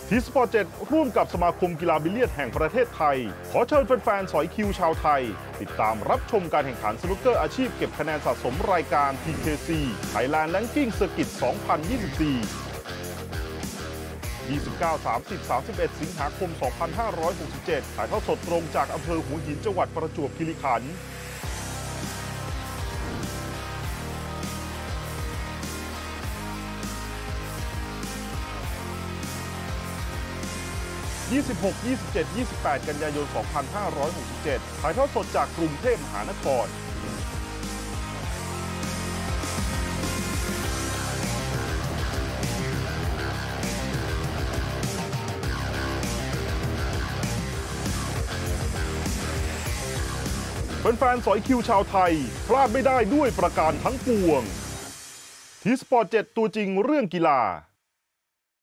ทีสปอร์ต7ร่วมกับสมาคมกีฬาบิลเลียดแห่งประเทศไทยขอเชิญแฟนๆสอยคิวชาวไทยติดตามรับชมการแข่งขันสนุกเกอร์อาชีพเก็บคะแนนสะสมรายการ TKC Thailand Ranking Circuit 2024 29, 30, 31 สิงหาคม 2567 ถ่ายทอดสดตรงจากอำเภอหัวหินจังหวัดประจวบคีรีขันธ์26, 27, 28 กันยายน 2567 ถ่ายทอดสดจากกรุงเทพมหานครแฟนๆสอยคิวชาวไทยพลาดไม่ได้ด้วยประการทั้งปวงทีสปอร์ต7ตัวจริงเรื่องกีฬา